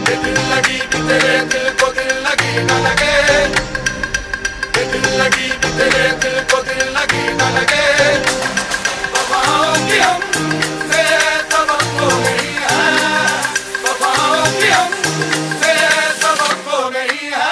दिल लगी भी तेरे दिल को दिल लगी न लगे, दिल लगी भी तेरे दिल को दिल लगी न लगे। वफाओं की हमसे सबक खो गई है, वफाओं की हमसे सबक खो गई है।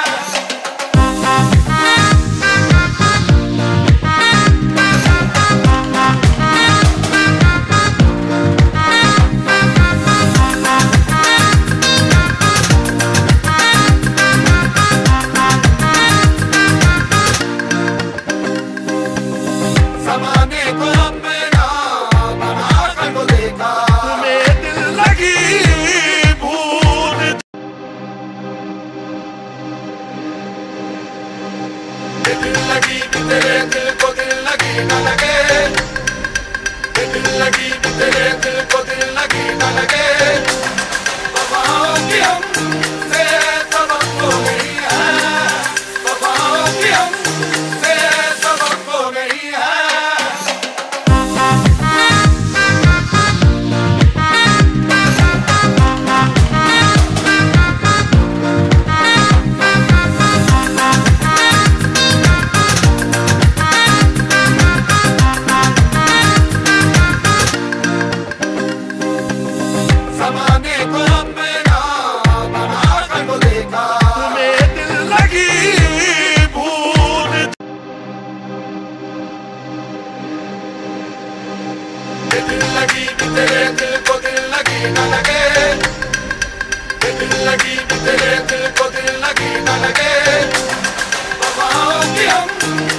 ज़माने को अपना बना कर को देखा, तुम्हें दिल लगी भूल, दिल लगी भी तेरे दिल को दिल लगी न लगे, दिल लगी भी तेरे दिल को दिल लगी न लगे। वफाओं की हमसे सबक खो गई है, वफाओं की हमसे सबक खो गई है। ज़माने को अपना बना कर को देखा, तुम्हें दिल लगी भूल, दिल लगी भी तेरे दिल को दिल लगी न लगे, दिल लगी भी तेरे दिल को दिल लगी न लगे। वफाओं की हम